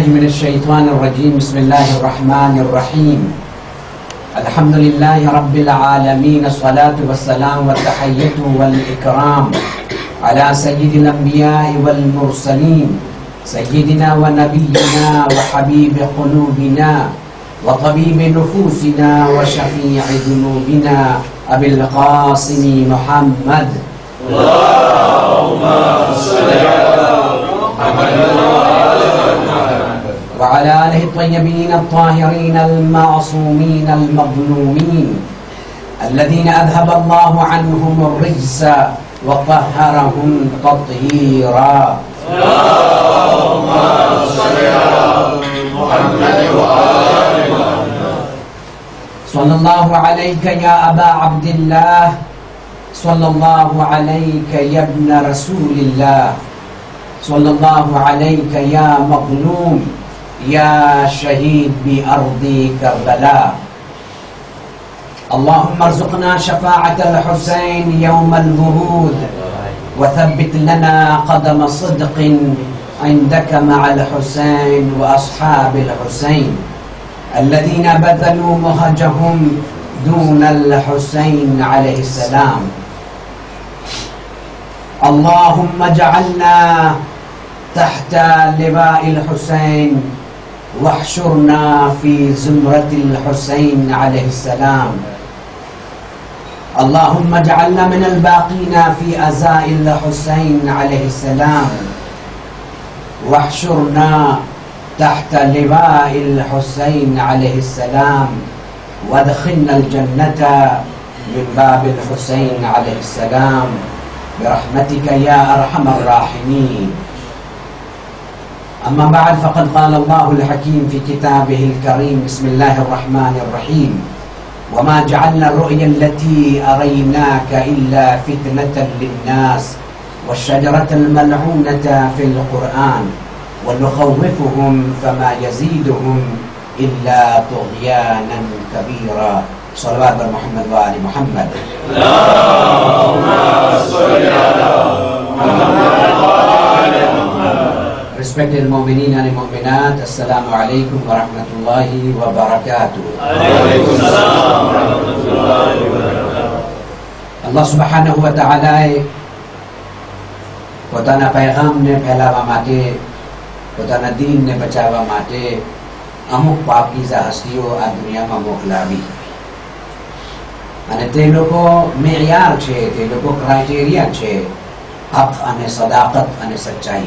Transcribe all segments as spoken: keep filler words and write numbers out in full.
बिल्लाहि मिनश्शैतानिर्रजीम बिस्मिल्लाहिर्रहमानिर्रहीम अल्हम्दुलिल्लाहि रब्बिल आलमीन अस्सलातु वस्सलामु वत्तहिय्यतु वल इकराम अला सय्यिदिल अंबिया'i वल मुरसलीन सय्यिदिना व नबिय्यिना व हबीबि क़ुलूबिना व तबीबि नुफूसिना व शफ़ी'i ज़ुनूबिना अबिल क़ासिम मुहम्मद अल्लाहुम्मा सल्लि अला मुहम्मद व अला आलिहि त्वय्यबीन अत्ताहिरीन अल-मासूमीन अल-मज़लूमीन अल्लज़ीना अज़हबा अल्लाहु अन्हुम अर्रिज्स व तह्हरहुम तत्हीरा। अल्लाहुम्मा सल्लि अला मुहम्मद व आलि मुहम्मद। सल्लल्लाहु अलैका या अबा अब्दिल्लाह सल्लल्लाहु अलैका या इब्न रसूलिल्लाह सल्लल्लाहु अलैका या मज़लूम या शहीद बि अर्दी करबला। अल्लाहुम्मा अर्ज़ुक़ना शफ़ाअतल हुसैन यौमल वुहूद व थब्बित लना क़दम सिद्क़िन इंदक मअल हुसैन व अस्हाबिल हुसैन अल्लज़ीना बज़लू महजहुम दूनल हुसैन अलैहिस्सलाम। अल्लाहुम्मा जअलना तहता लिवाइल हुसैन वहशुरना फी ज़ुमरतिल हुसैन अलैहिस्सलाम। अल्लाहुम्मा जअलना मिनल बाक़ीना फी अज़ाइल हुसैन अलैहिस्सलाम वहशुरना तहता लिवाइल हुसैन अलैहिस्सलाम वअदखिलनल जन्नता मिन बाबिल हुसैन अलैहिस्सलाम बिरहमतिका या अरहमर राहिमीन। अम्मा बाद फ़क़द क़ाल अल्लाहुल हकीम फ़ी किताबिहिल करीम बिस्मिल्लाहिर रहमानिर रहीम वमा जअलना रु'यल्लती अरैनाका इल्ला फ़ितनतल लिन्नास वश्शजरतल मल्ऊनता फ़िल क़ुरआन वनुख़व्विफ़ुहुम फ़मा यज़ीदुहुम इल्ला तुग़यानन कबीरा। सल्लल्लाहु अलैहि मुहम्मद व आलि मुहम्मद। अल्लाहुम्मा सल्लि अला मुहम्मद व आलि Muhammad. Respected mu'mineen and mu'minat, assalamu alaikum wa rahmatullahi wa barakatuh. Alaikum assalam wa rahmatullahi wa barakatuh. Allah subhanahu wa ta'ala પોતાના પૈગામને ફેલાવવા માટે, પોતાના દીનને બચાવવા માટે અમુક પાકીઝા હસ્તીઓ આ દુનિયામાં મોકલાવી અને તે લોકો મેયાર છે, તે લોકો ક્રાઇટેરિયા છે હક અને સદાકત અને સચ્ચાઈ।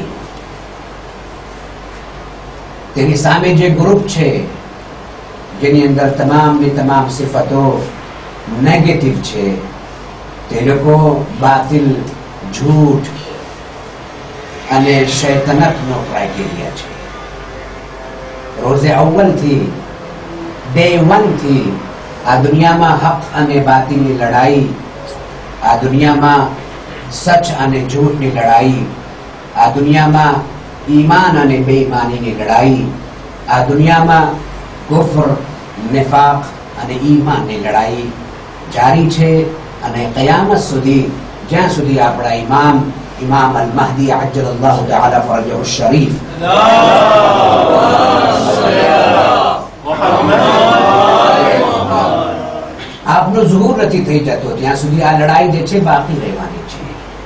તેની સામે જે ગ્રુપ છે જેની અંદર તમામની તમામ સિફતો નેગેટિવ છે, તે લોકો બાતિલ, झूठ અને શૈતાનતનો ક્રાઇટેરિયા છે। રોઝે અવ્વલ થી, ડે વન થી આ દુનિયામાં હક અને બાતિલની લડાઈ, આ દુનિયામાં સચ અને झूठની લડાઈ, આ દુનિયામાં ईमान અને બેઈમાનીની લડાઈ, આ દુનિયામાં કુફર, નિફાક અને ઈમાનની લડાઈ જારી છે અને કયામત સુધી, જ્યાં સુધી આપણા ઇમામ ઇમામ અલ મહદી અજ્જલલ્લાહુ તઆલા ફરજહુ શરીફ આપનો ઝુહૂર નથી થઈ જતો ત્યાં સુધી આ લડાઈ જે છે બાકી રહેવાની છે।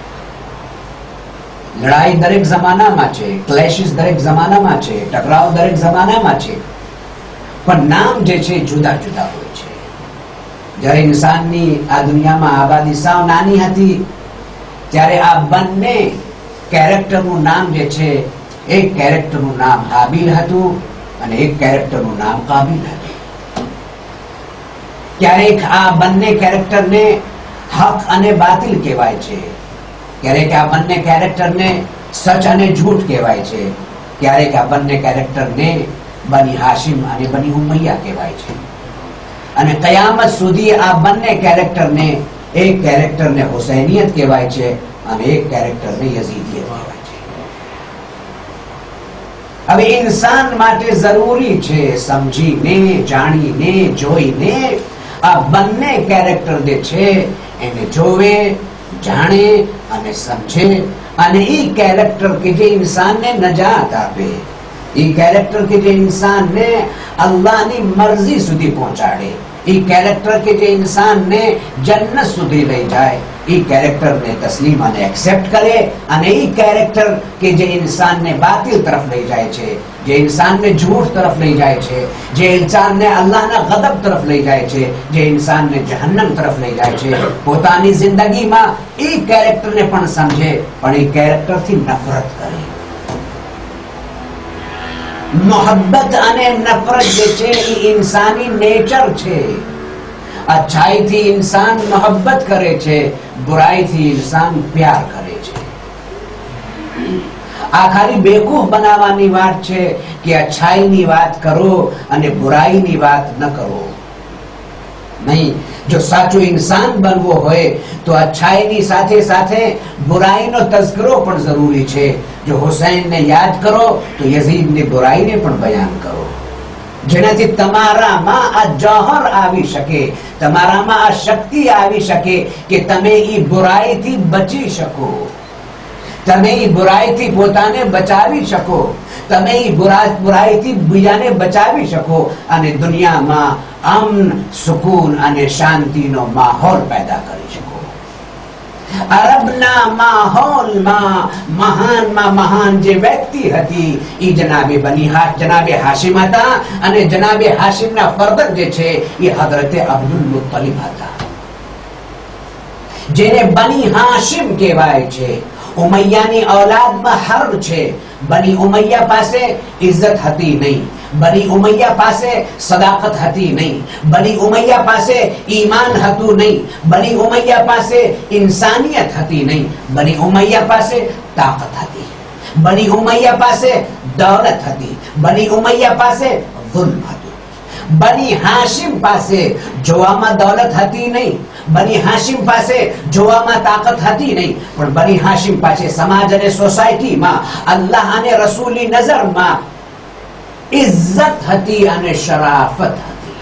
લડાઈ દરેક જમાનામાં છે, ક્લેશિસ દરેક જમાનામાં છે, ટકરાવ દરેક જમાનામાં છે, પણ નામ જે છે જુદા જુદા હોય છે। જ્યારે ઇન્સાનની આ દુનિયામાં આબાદી સાવ નાની હતી ત્યારે આ બંને કેરેક્ટરનું નામ જે છે, એક કેરેક્ટરનું નામ હાબીલ હતું અને એક કેરેક્ટરનું નામ કાબીલ હતું। ક્યારેક આ બંને કેરેક્ટરને હક અને બાતિલ કહેવાય છે, ક્યારેક આ બંને કેરેક્ટરને સચ અને झूठ કહેવાય છે, ક્યારેક આ બંને કેરેક્ટરને બની હાશિમ અને બની ઉમૈયા કહેવાય છે અને કયામત સુધી આ બંને કેરેક્ટરને, એક કેરેક્ટરને હુસૈનિયત કહેવાય છે અને એક કેરેક્ટરને યઝીદિયત કહેવાય છે। હવે ઇન્સાન માટે જરૂરી છે સમજીને, જાણીને, જોઈને આ બંને કેરેક્ટર જે છે એને જોવે, जाने અને સમજે અને એ કેરેક્ટર કે જે ઇન્સાનને નજાત આપે, એ કેરેક્ટર કે જે ઇન્સાનને અલ્લાહની મરજી સુધી પહોંચાડે, એ કેરેક્ટર કે જે ઇન્સાનને જન્નત સુધી લઈ જાય, એ કેરેક્ટરને તસ્લીમ અને એક્સેપ્ટ કરે, અને એ કેરેક્ટર કે જે ઇન્સાનને બાતિલ તરફ લઈ જાય છે, જે ઇન્સાનને ઝૂઠ તરફ લઈ જાય છે, જે ઇન્સાનને અલ્લાહના ગદબ તરફ લઈ જાય છે, જે ઇન્સાનને જહન્નમ તરફ લઈ જાય છે, પોતાની જિંદગીમાં એ કેરેક્ટરને પણ સમજે, પણ એ કેરેક્ટરથી નફરત કરે. મોહબ્બત અને નફરત જે છે એ ઇન્સાની નેચર છે. अच्छाईથી इंसान मोहब्बत करे छे, बुराईથી इंसान प्यार करे छे. आ खाली बेवकूफ बनावानी वात छे कि अच्छाईनी वात करो अने बुराईनी वात न करो. नहीं, जो साचो इंसान बनवो होय तो अच्छाईनी साथे साथे बुराईनो तस्करो पण जरूरी छे. जो हुसैन ने याद करो तो यजीदनी बुराईने पण बयान करो. જેનાથી તમારામાં આ જૌહર આવી શકે, તમારામાં આ શક્તિ આવી શકે કે તમે એ બુરાઈથી બચી શકો, તમે એ બુરાઈથી પોતાને બચાવી શકો, તમે એ બુરાઈથી બીજાને બચાવી શકો અને દુનિયામાં અમન, સુકૂન અને શાંતિનો માહોલ પેદા કરી શકો. અરબના માહોલમાં મહાનમાં મહાન જે વ્યક્તિ હતી એ જનાબે બની જનાબે હાશિમ હતા, અને જનાબે હાશિમના ફરદન જે છે એ હઝરતે અબ્દુલ મુત્તલિબ હતા, જેને બની હાશિમ કહેવાય છે. ઉમૈયાની औलादમાં હર્બ છે. બની ઉમૈયા પાસે ઇજ્જત હતી નહીં, બની ઉમૈયા પાસે સદાકત હતી નહીં, બની ઉમૈયા પાસે ઈમાન હતું નહીં, બની ઉમૈયા પાસે ઇન્સાનિયત હતી નહીં, બની ઉમૈયા પાસે તાકાત હતી, બની ઉમૈયા પાસે દौलत હતી, બની ઉમૈયા પાસે ઝુલ્મ હતું. બની હાશિમ પાસે જોવામાં દौलत હતી નહીં, બની હાશિમ પાસે જોવામાં તાકાત હતી નહીં, પણ બની હાશિમ પાસે સમાજ અને સોસાયટીમાં અલ્લાહ અને રસૂલની નજરમાં ઇજ્જત હતી અને શરાફત હતી.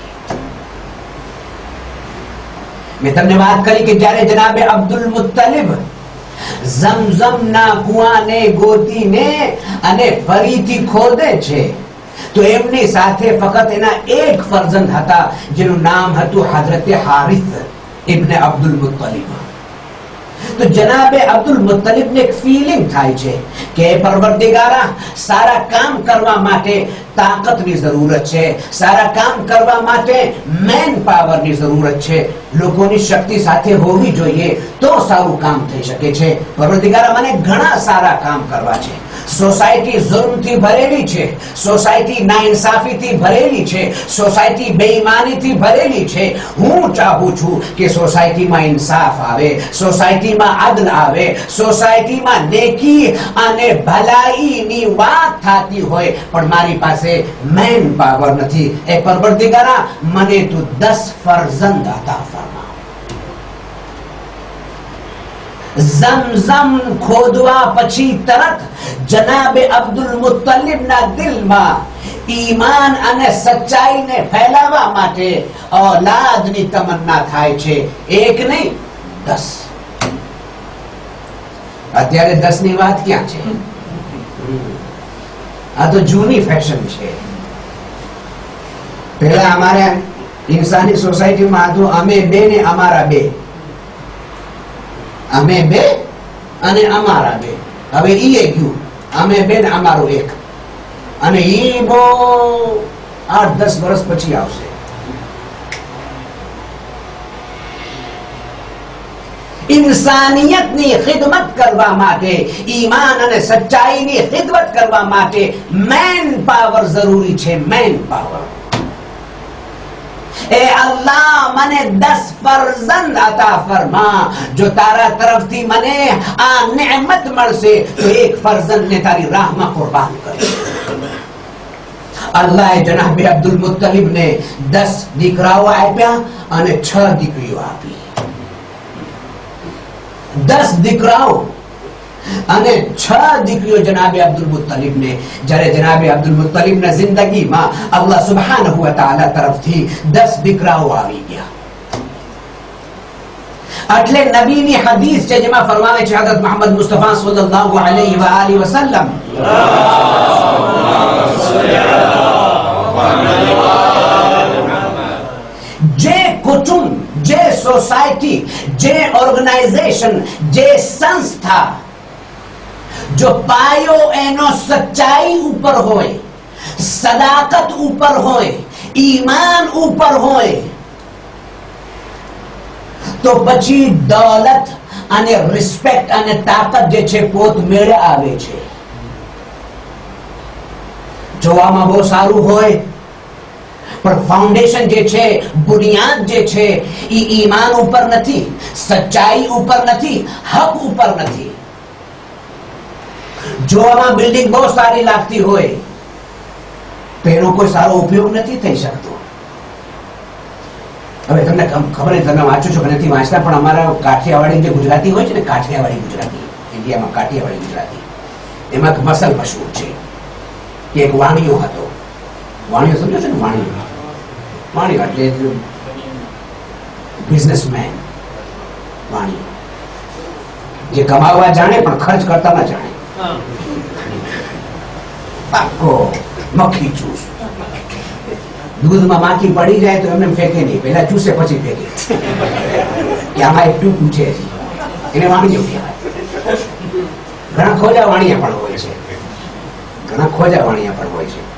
મેં તમને વાત કરી કે જ્યારે જનાબે અબ્દુલ મુત્તલિબ ઝમઝમના કુવાને ગોતીને અને ફરીથી ખોદે છે તો એમની સાથે ફક્ત એના એક ફરજંદ હતા, જેનું નામ હતું હઝરતે હારિસ ઇબ્ન અબ્દુલ મુત્તલિબ. તો જનાબે અબ્દુલ મુત્તલિબ ને એક ફીલિંગ થાય છે કે પરવરદિગારા, સારા કામ કરવા માટે તાકાતની જરૂરત છે, સારા કામ કરવા માટે મેન પાવરની જરૂરત છે, લોકોની શક્તિ સાથે હોવી જોઈએ તો સારું કામ થઈ શકે છે. પરવરદિગારા, મને ઘણા સારા કામ કરવા છે. સોસાયટી જુલ્મથી ભરેલી છે, સોસાયટી નાઇન્સાફીથી ભરેલી છે, સોસાયટી બેઈમાનીથી ભરેલી છે. હું ચાહું છું કે સોસાયટીમાં ઇન્સાફ આવે, સોસાયટીમાં આદલ આવે, સોસાયટીમાં નેકી અને ભલાઈની વાત થતી હોય, પણ મારી પાસે મેન પાવર નથી. એ પરવરદિગારા, મને તું દસ ફરજંદ અતા ફરમા. ઝમઝમ ખોદવા પછી તરત જનાબે અબ્દુલ મુત્તલિબના દિલમાં ઈમાન અને સચ્ચાઈને ફેલાવવા માટે औलादની તમન્ના થાય છે. એક નહીં, દસ. અત્યારે દસ ની વાત ક્યાં છે? આ તો જૂની ફેશન છે. પહેલા અમારે ઇન્સાની સોસાયટીમાં હતું અમે બે ને અમારા બે, અમે બે અને અમારા બે. હવે ઈ ગયું, અમે બે ને અમારો એક, અને ઈ બહુ આઠ દસ વર્ષ પછી આવશે. इंसानियतनी खिदमत करवा माटे, ईमान अने सच्चाईनी खिदमत करवा माटे मैन पावर जरूरी छे. Man power. ए अल्लाह, मने दस फरजंद अता फरमा. जो तारा तरफथी मने आ नेमत मळशे तो एक फरजंद ने तारी राह में कुर्बान करे. अल्लाह जनाबे अब्दुल मुत्तलिब ने दस दीकराओ आप्या अने छ दीकरीओ आपी. दस दीकराओ અને છ દીકરીઓ જનાબે અબ્દુલ મુત્તલિબ ને. જ્યારે જનાબે અબ્દુલ મુત્તલિબ ના જિંદગીમાં અલ્લાહ સુબ્હાનહુ વ તઆલા તરફથી દસ દીકરાઓ આવી ગયા. એટલે નબીની હદીસ છે જેમાં ફરમાવે છે હઝરત મુહમ્મદ મુસ્તફા સલ્લલ્લાહુ અલૈહિ વ આલિહિ વસલ્લમ જે કુટુંબ, જે સોસાયટી, જે ઓર્ગેનાઇઝેશન, જે સંસ્થા જો પાયો એનો સચ્ચાઈ ઉપર હોય, સદાકત ઉપર હોય, ઈમાન ઉપર હોય, તો પછી દોલત અને રિસ્પેક્ટ અને તાકાત જે છે પોત મેળે આવે છે. જોવામાં બહુ સારું હોય પણ ફાઉન્ડેશન જે છે, બુનિયાદ જે છે એ ઈમાન ઉપર નથી, સચ્ચાઈ ઉપર નથી, હક ઉપર નથી. જોવામાં બિલ્ડિંગ બહુ સારી લાગતી હોય તો એનો કોઈ સારો ઉપયોગ નથી થઈ શકતો. હવે તમને ખબર છે, તમે વાંચો છો કે નથી વાંચતા, પણ અમારા કાઠિયાવાડી જે ગુજરાતી હોય છે ને, કાઠિયાવાડી ગુજરાતી, ઇન્ડિયામાં કાઠિયાવાડી ગુજરાતી, એમાં એક મસલ મશહૂર છે કે એક વાણિયો હતો. વાણિયો સમજો છો ને? વાણિયો વાણિયો એટલે બિઝનેસમેન. વાણિયો જે કમાવા જાણે પણ ખર્ચ કરતા ના જાણે. પાકો મક્ખી ચૂસ. દૂધમાં માખી પડી જાય તો એમને ફેંકે નહીં, પહેલા ચૂસે પછી ફેંકે કે આમાં એક ટૂંકું છે, એને વાણિયો કહેવાય. ઘણા ખોજા વાણિયા પણ હોય છે, ઘણા ખોજા વાણિયા પણ હોય છે.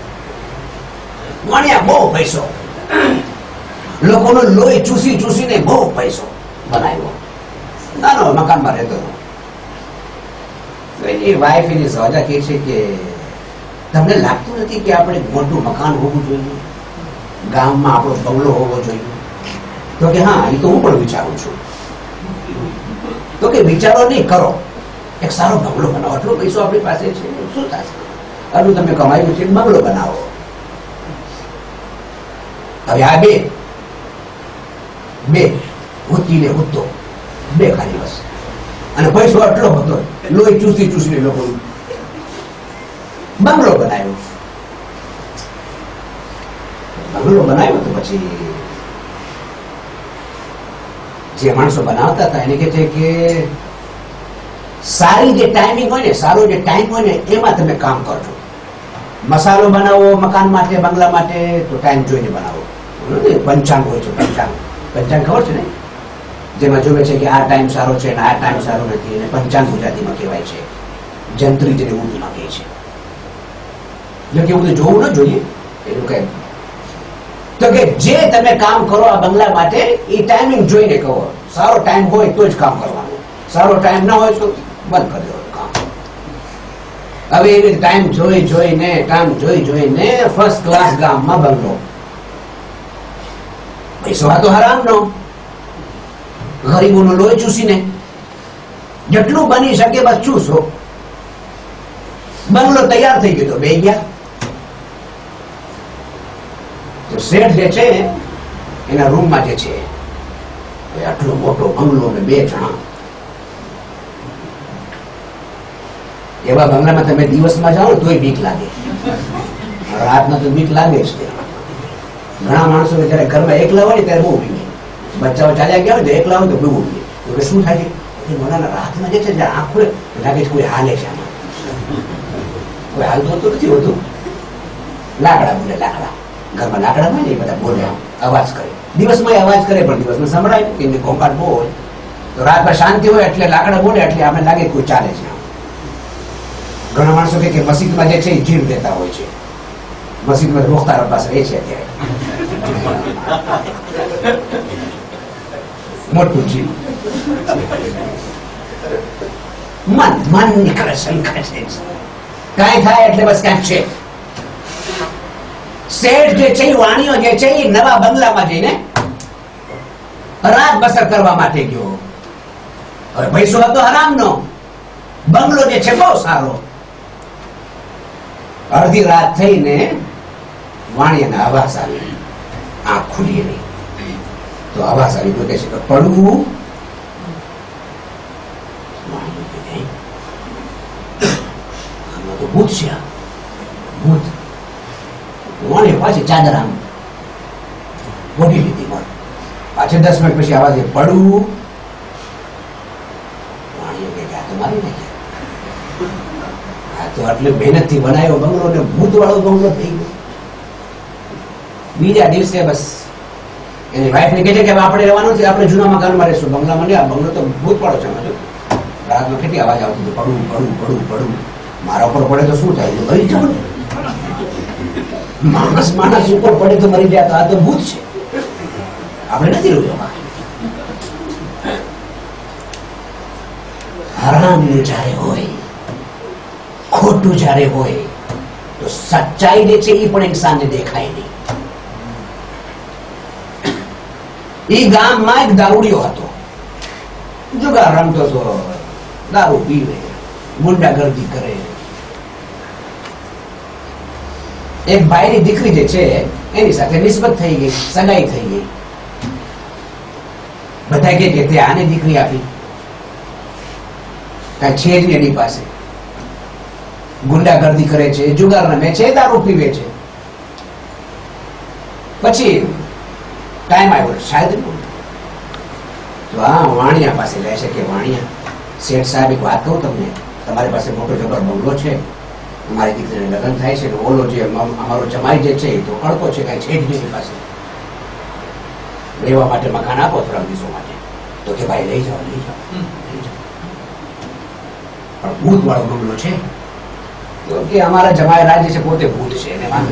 વાણિયા બહુ પૈસો, લોકોનો લોહી ચૂસી ચૂસીને બહુ પૈસો બનાવ્યો. નાનો મકાનમાં રહેતો હતો. એની વાઈફ એની સહજા કહે છે કે તમને લાગતું નથી કે આપણે મોટું મકાન હોવું જોઈએ, ગામમાં આપણો બંગલો હોવો જોઈએ? તો કે હા, એ તો હું પણ વિચારું છું. તો કે વિચારો નહીં, કરો. એક સારો બંગલો બનાવો. આટલો પૈસો આપણી પાસે છે, શું થશે? આટલું તમે કમાયું છે, બંગલો બનાવો. હવે આ બે બે હુતી ને હુતો બે ખાલી બસ, અને પૈસો આટલો હતો, લોહી ચૂસી ચૂસીને લોકો બંગલો બનાવ્યો. બંગલો બનાવ્યો તો પછી જે માણસો બનાવતા હતા એને કહે છે કે સારી જે ટાઈમિંગ હોય ને, સારો જે ટાઈમ હોય ને એમાં તમે કામ કરજો. મસાલો બનાવો મકાન માટે, બંગલા માટે, તો ટાઈમ જોઈને બનાવો. પંચાંગ હોય છે, પંચાંગ પંચાંગ ખબર છે ને? જેમાં જોવે છે કે આ ટાઈમ સારો છે અને આ ટાઈમ સારો નથી, અને પંચાંગ ગુજરાતીમાં કહેવાય છે, જંત્રી જેને ઉર્દુમાં કહે છે. જો કે બધું જોવું ન જોઈએ એનું કઈ. તો કે જે તમે કામ કરો આ બંગલા માટે એ ટાઈમિંગ જોઈને કહો. સારો ટાઈમ હોય તો જ કામ કરવાનું, સારો ટાઈમ ના હોય તો બંધ કરી દેવાનું કામ. હવે એવી ટાઈમ જોઈ જોઈને ટાઈમ જોઈ જોઈને ફર્સ્ટ ક્લાસ ગામમાં બંગલો. પૈસો આ તો હરામ નો, ગરીબોનો લોહી ચૂસીને જેટલું બની શકે બસ ચૂસો. બંગલો તૈયાર થઈ ગયો તો બે ગયા. શેઠ જે છે એના રૂમમાં જે છે આટલો મોટો બંગલો ને બે જણા. એવા બંગલામાં તમે દિવસમાં જાઓ તોય બીક લાગે, રાતમાં તો બીક લાગે જ. ઘણા માણસો જયારે ઘરમાં એકલા હોય ત્યારે બહુ બીકે. બચ્ચાઓ ચાલ્યા ગયા હોય તો એકલા હોય તો બહુ બીકે. તો શું થાય છે, મોડાના રાતમાં જે છે આંખ ખુલે લાગે છે કોઈ હાલે છે, આમાં કોઈ હાલતું હોતું નથી હોતું. લાકડા બોલે, લાકડા ઘરમાં લાકડા હોય ને એ બધા બોલે, અવાજ કરે. દિવસમાં અવાજ કરે પણ દિવસમાં સંભળાય કેમ કે ઘોંઘાટ બહુ હોય. તો રાતમાં શાંતિ હોય એટલે લાકડા બોલે એટલે આપણે લાગે કોઈ ચાલે છે. ઘણા માણસો કે મસ્જિદમાં જે છે એ જીવ દેતા હોય છે. મસ્જિદમાં મુખ્તાર અબ્બાસ રહે છે અત્યારે, મોટું જીવ. મન મન નીકળે, શંકા છે, કાંઈ થાય એટલે બસ ક્યાંક છે. શેઠ જે છે, વાણીઓ જે છે એ નવા બંગલામાં જઈને રાત બસર કરવા માટે ગયો. હવે પૈસો હતો હરામનો, બંગલો જે છે બહુ સારો. અડધી રાત થઈને વાણિયાને આવાસ આવી, આંખ ખુલી નહીં તો આવાસ આવી તો કહે છે કે પડવું. આમાં તો ભૂત છે, ભૂત. વાણી પાછી ચાદર આમ ઓઢી લીધી. પાછી દસ મિનિટ પછી આવાજ પડવું. વાણીઓ કે આ તો મારી નાખ્યા, આ તો આટલી મહેનતથી બનાવ્યો બંગલો ને ભૂત વાળો બંગલો થઈ ગયો. બીજા દિવસે બસ એની વાઈફ ને કહે છે કે આપણે રહેવાનું છે, આપણે જૂના મકાનમાં રહેશું, બંગલામાં નહીં. આ બંગલો તો ભૂત વાળો છે. રાતમાં કેટલી અવાજ આવતી હતી, પડું પડું પડું પડું. મારા ઉપર પડે તો શું થાય? મરી જાવ ને. માણસ માણસ ઉપર પડે તો મરી જાય. તો આ તો ભૂત છે, આપણે નથી રહ્યું. હરામ જયારે હોય, ખોટું જયારે હોય તો સચ્ચાઈ જે છે એ પણ ઇન્સાનને દેખાય નહીં. એ ગામમાં એક દારૂડિયો હતો, જુગાર રમતો હતો, દારૂ પીવે, ગુંડાગર્દી કરે. એક ભાઈની દીકરી જે છે એની સાથે નિસ્બત થઈ ગઈ, સગાઈ થઈ ગઈ. બધા કે તે આને દીકરી આપી, કઈ છે જ એની પાસે. ગુંડાગર્દી કરે છે, જુગાર રમે છે, દારૂ પીવે છે. પછી ટાઈમ આવ્યો શાયદ તો હા વાણિયા પાસે લે છે કે વાણિયા શેઠ સાહેબ એક વાત કહું તમને, તમારી પાસે મોટો જબર બંગલો છે, અમારી દીકરીને લગ્ન થાય છે, ઓલો જે અમારો જમાઈ જે છે એ તો કડકો છે, કઈ છે જ નહીં પાસે. રહેવા માટે મકાન આપો થોડા દિવસો માટે. તો કે ભાઈ લઈ જાઓ લઈ જાઓ લઈ જાઓ. પણ ભૂત વાળો બંગલો છે. તો કે અમારા જમાઈ રાજ્ય છે પોતે ભૂત છે એને વાંધો.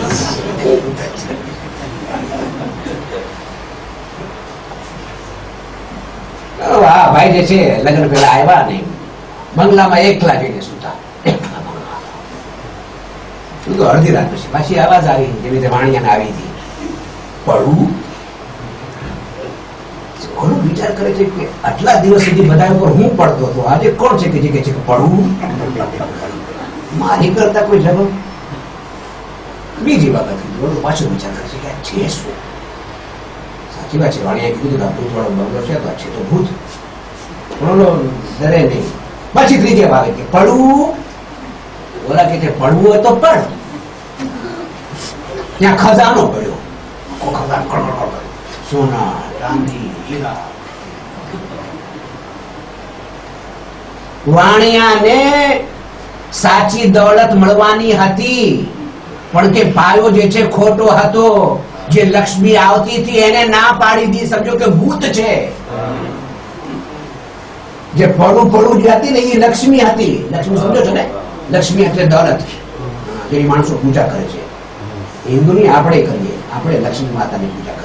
હા ભાઈ જે છે લગ્ન પેલા આવ્યા નહીં, બંગલામાં એકલા જઈને સુતા. તો અડધી રાત પછી પાછી આવાજ આવી, જેવી રીતે વાણિયાને આવી હતી, પડવું. ઓલો વિચાર કરે છે કે આટલા દિવસ સુધી બધા ઉપર હું પડતો હતો, આજે કોણ છે કે જે કહે છે કે પડવું? મારી કરતા કોઈ જવાબ. બીજી વખત ઓલો પાછો વિચાર કરે છે કે આ છે શું? સાચી વાત છે, વાણિયાએ કીધું કે ભૂત વાળો બંગલો છે તો આ છે તો ભૂત. ઓલો ડરે નહીં. પછી ત્રીજે ભાગે કે પડવું. ઓલા કે પડવું હોય તો પડ. ત્યાં ખજાનો પડ્યો, ખજાનો કડકડ સોના ચાંદી હીરા. વાણિયાને સાચી દોલત મળવાની હતી, પણ કે પાયો જે છે ખોટો હતો. જે લક્ષ્મી આવતી હતી એને ના પાડી દી, સમજો કે ભૂત છે. જે પડું પડું જે હતી ને એ લક્ષ્મી હતી. લક્ષ્મી સમજો છો ને, લક્ષ્મી એટલે દોલત, જેની માણસો પૂજા કરે છે. હિન્દુની આપણે કરીએ, આપણે લક્ષ્મી માતાની પૂજા કરીએ.